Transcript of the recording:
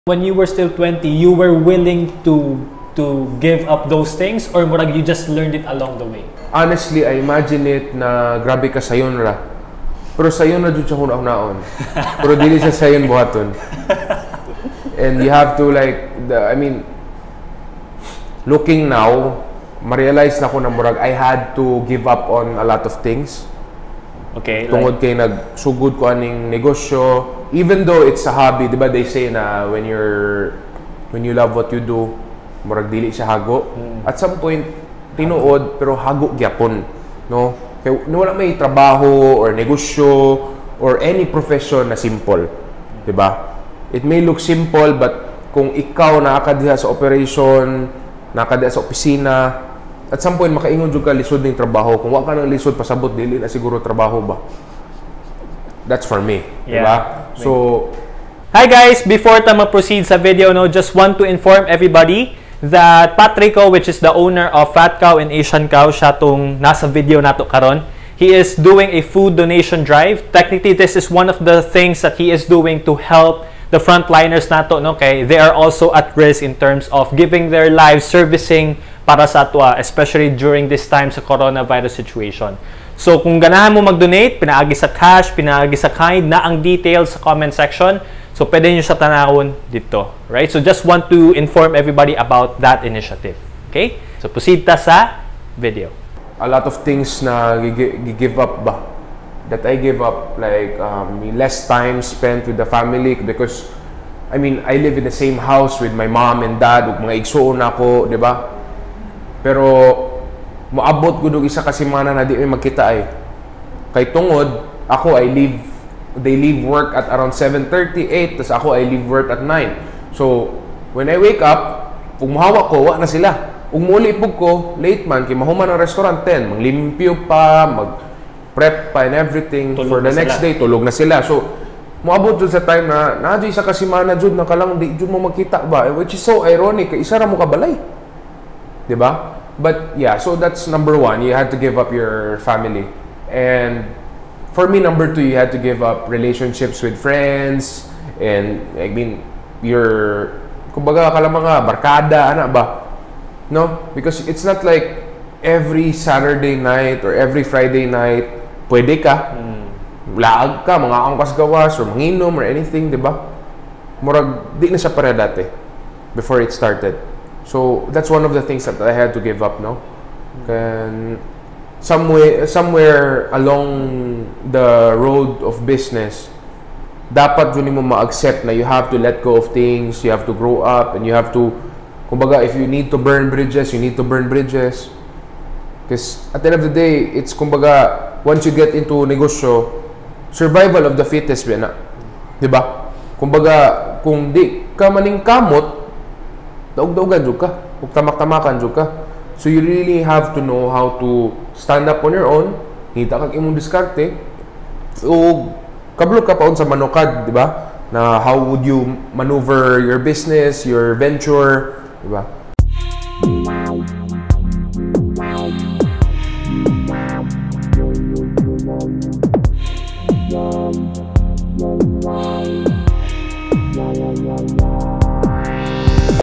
When you were still 20, you were willing to give up those things, or murag you just learned it along the way? Honestly, I imagine it na grabe ka sayon ra. Pero sayon na jud siya hunahon. Pero dili siya sayon buhaton. And you have to like, looking now, ma-realize na ko na murag I had to give up on a lot of things. Okay. Tungod kay nagsugod ko aning negosyo. Even though it's a hobby, di ba they say na when you love what you do, murag dili siya hago. At some point, tinuod pero hago gyapon, no? Kaya wala may trabaho or negosyo or any profession na simple, di ba? It may look simple, but kung ikaw nakakadiha sa operation, nakakadiha sa opisina, at some point makaingon jud ka lisod ning trabaho. Kung wa ka nang lisod pasabot dili na siguro trabaho ba. That's for me, yeah. Diba? So, hi guys, before ta ma-proceed sa video, no, just want to inform everybody that Patrico, which is the owner of Fat Cow and Asian Cow, siya tong nasa video nato karon. He is doing a food donation drive. Technically, this is one of the things that he is doing to help the frontliners nato, no? Okay, they are also at risk in terms of giving their lives servicing para sa atwa, especially during this time sa coronavirus situation. So kung ganahan mo mag-donate, pinaagi sa cash, pinaagi sa kind, na ang details sa comment section. So pwede nyo siya tanawon dito, right? So just want to inform everybody about that initiative. Okay? So proceed ta sa video. A lot of things na give up ba? That I give up, like less time spent with the family because I live in the same house with my mom and dad, ug mga igsuon ako, di ba? Pero moabot gud og isa ka semana na di may magkita ay. Kay tungod ako they leave work at around 7:38, tas ako I leave work at 9. So when I wake up, ug mohawa ko wa na sila. Ug muli pug ko late man kay mahuman ang restaurant 10, manglimpyo pa, mag-prep pa and everything tulog for the next day, tulog na sila. So moabot jud sa time na nadyo isa ka semana jud na kalang di jud mo magkita ba, which is so ironic kay isa ra mo kabalay. Di ba? But yeah, so that's number one. You had to give up your family. And for me, number two, you had to give up relationships with friends. And your, kumbaga ka lang mga barkada, ana ba? No? Because it's not like every Saturday night or every Friday night, pwede ka. Laag ka, mga angkas gawas or manginom or anything, di ba? Murag, di na siya pare dati before it started. So that's one of the things that I had to give up, no? And somewhere along the road of business, dapat yun mo ma-accept na you have to let go of things, you have to grow up, and you have to, kumbaga, if you need to burn bridges, you need to burn bridges. Because at the end of the day, it's kumbaga, once you get into negosyo, survival of the fittest, na, di ba? Kumbaga, kung di ka maning kamot, daog-daogan jud ka, ug tamak-tamakan jud ka. So you really have to know how to stand up on your own, hita kag imong diskarte, ug kablo ka paon sa manukad, di ba? Na how would you maneuver your business, your venture, di ba?